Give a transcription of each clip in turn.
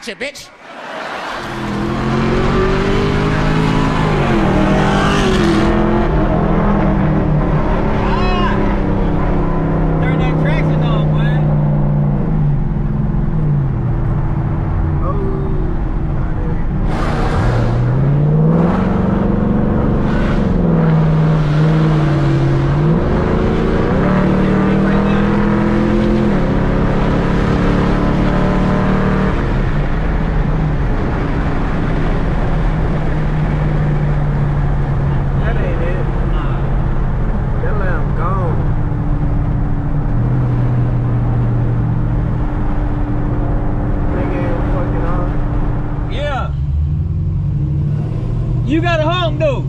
you, bitch. You got a honk though.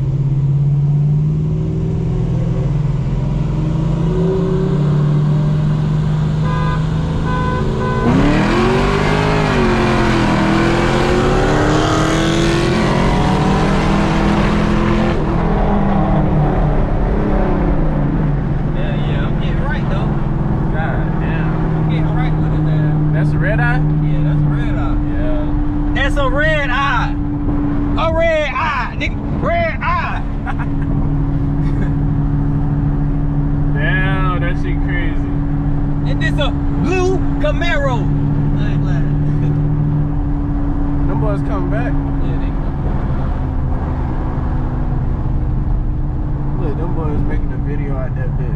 Yeah, I'm getting right though. God damn. I'm getting right with it there. That's a red eye? Yeah, that's a red eye. Yeah. That's a red eye. A red eye, nigga. Red eye. Damn, that shit crazy. And this a blue Camaro. I ain't glad. Them boys coming back. Yeah, they Look, them boys making a video out that bit.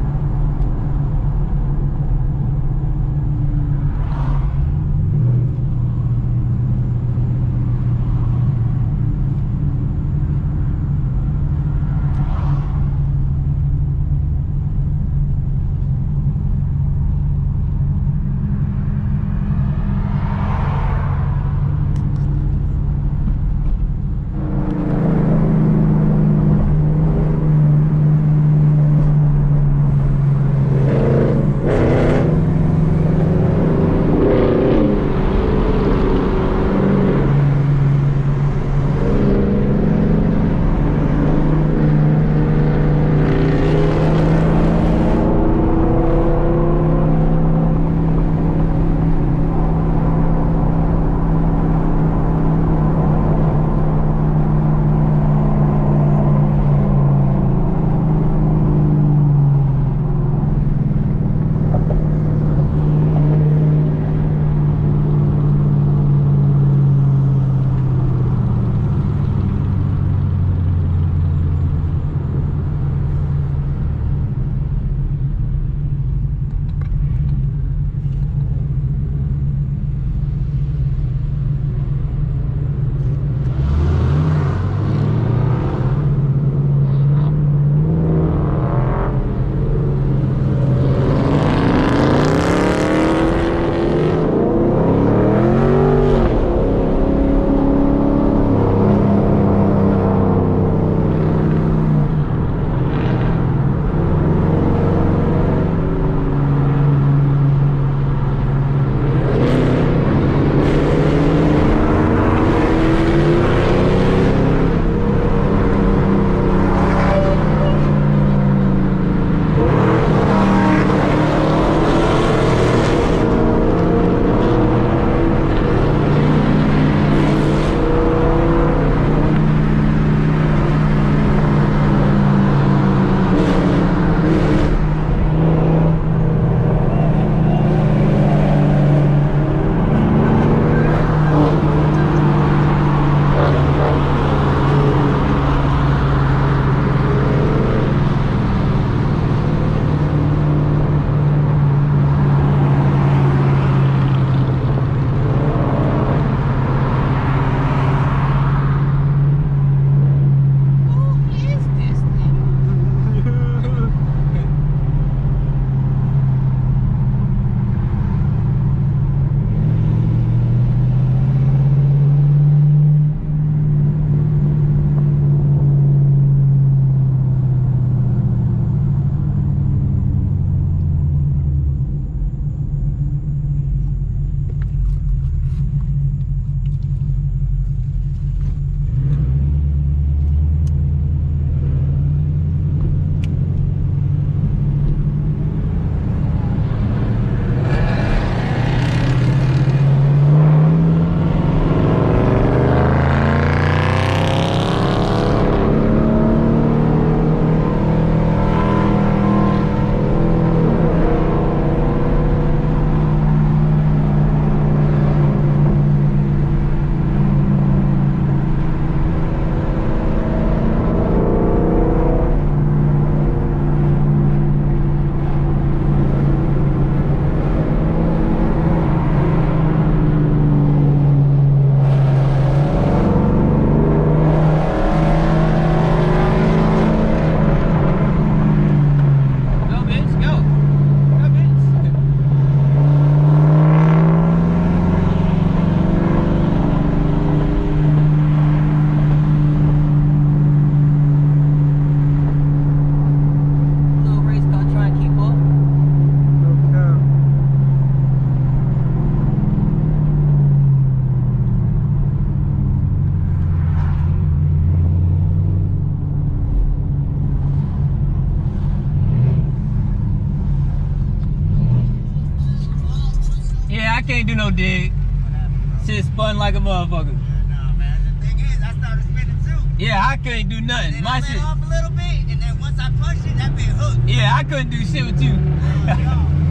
I can't do no dig. Shit spun like a motherfucker. Nah, man. The thing is, I started spinning too. Yeah, I couldn't do nothing. Then My I shit. let off a little bit, and then once I punched it, that bit hooked. Yeah, I couldn't do shit with you. Yo,